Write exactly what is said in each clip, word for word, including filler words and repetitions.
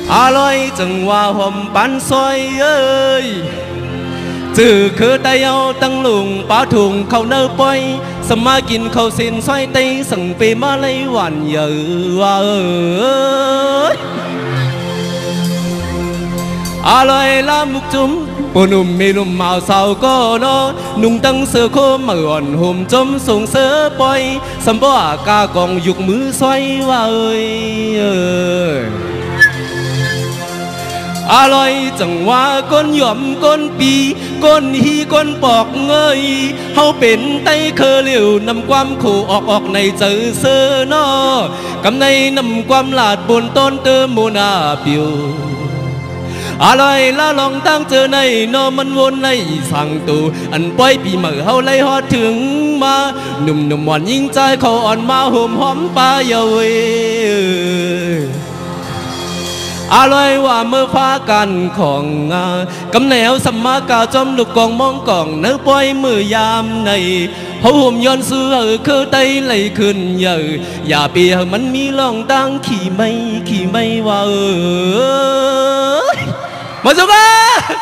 à loi chẳng hoa hòm bán xoay ơi từ khứ tay ao tăng lùng bá thùng khâu nơ bôi sầm ma kín khâu xin xoay tay sừng về ma lấy hoàn giờ ơi à loi la mục chúng bồn um mê lùm màu sao có nó nung tăng sơ khô mà hòn hùm chôm sùng sơ bôi sầm bó à ca còn dục mứ xoay hoa ơi ơi à loi chẳng hoa con nhọm con pi con hi con bọc ơi hao bên tay khơ liều nằm quam khổ ọc ọc này chờ sơ nó cầm này nằm quam lạt buồn tôn tơ môn à biểu à loi la lòng tăng chờ này nóมันวนnày sang tù anh quay bị mở hao lấy hoa thường mà nùm nùm hoànยิ่งใจเขาอ่อนมาห่มหอมปลาเยาเยà loiว่าเมื่อฟ้ากันของกำแนวสมากาจอมลูกกองมองกองเนื้อปล่อยมือยามในเขาห่มย้อนเสื้อคือไตไหลขึ้นเยอะอย่าเปียมันมีลองตั้งขี่ไม่ขี่ไม่ว่าเออมาสุกะ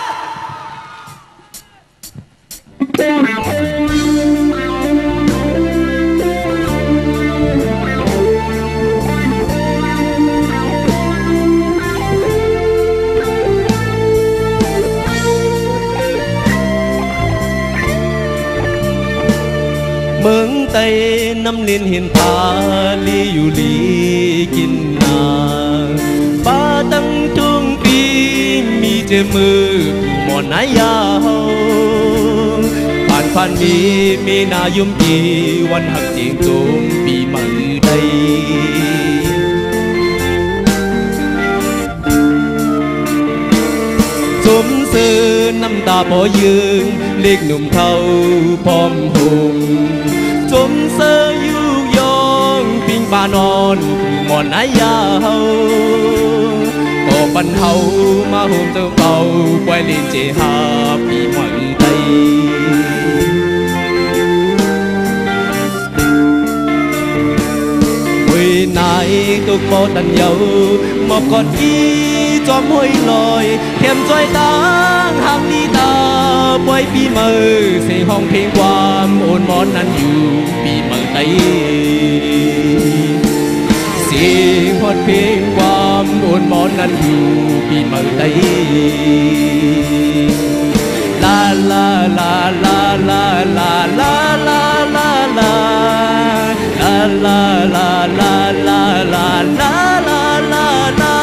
เมืองไต้น้ำลินเห็นพาลีอยู่ลีกินนาป้าตั้งทุ่งปีมีเจมือผู้หมอนนายาวผ่านผ่านมีมีนายุ่มกีวันหักเจียงจมปีมือใดสมเสือน้ำตาพอยืนเล็กหนุ่มเท่าพร้อมหุ่มจมเสืออยู่ยองปิงปานอนหมอนนายาวก็ปันเฮามาหุ่มเจ้าเป่าปล่อยเล่นเจฮาปีหมันไตเฮ้ยนายตุกโมตันเยาหมอบกอดอีจอมห้อยลอยเข้มใจตั้งห้ามดีตาปล่อยปีมือเสียงห้องเพลงความโอนมอนนั้นอยู่ปีมือไตเสียงฮอดเพลงความโอนมอนนั้นอยู่ปีมือไตลาลาลาลาลาลาลาลาลาลาลาลาลาลาลาลาลาลาลา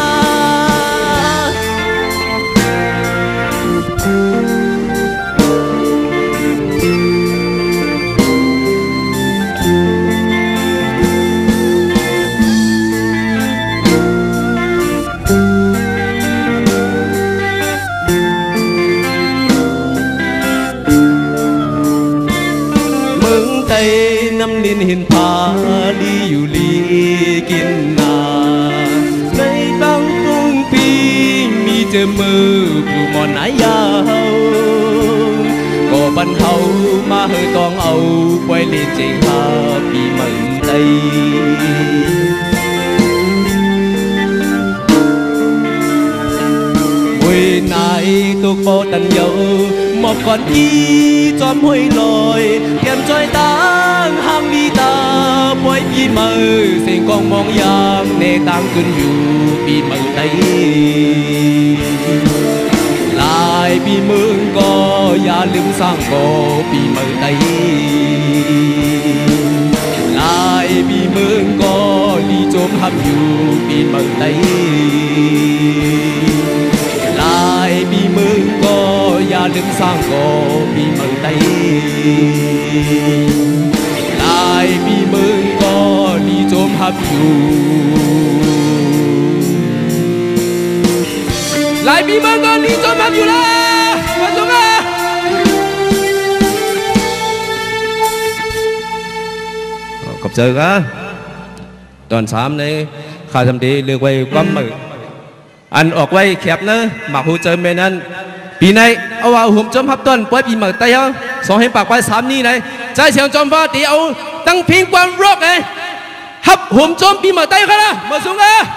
น้ำลินเห็นพาลีอยู่ลีกินนาในตั้งตุ้งปีมีเจอมือผู้หมอนนายาวก็บันเทามาเฮตองเอาไว้เล่นเจงหาปีมือไตเว้ยนายตุกโปตันเยาหมอบก่อนอีจอมห้อยลอยแก้มจอยตั้งห้ามดีตาปล่อยปีมือเสียงกองมองยามเนตั้งขึ้นอยู่ปีมือไตลายปีมือก็อย่าลืมสร้างก่อปีมือไตลายปีมือก็ดีโจมห้ามอยู่ปีมือไตลายปีมือก็อย่าลืมสร้างก่อปีมือไตลายปีมือก็ดีโจมหับอยู่ลายปีมือก็ดีโจมหับอยู่ละมาตรงอ่ะขอบใจกันตอนสามในข้าทำดีเลือกไว้ความมืออันออกไว้แคบนะหมักหูเจอเมนั้นปีในเอาว่าหุ่มจอมฮับต้นปล่อยปีหมักไตเอาสองให้ปากไว้สามนี่ไหนใจเสียงจอมฟ้าตีเอาตั้งพิงความรกไงฮับหุ่มจอมปีหมักไตเขาละมาสูงอ่ะ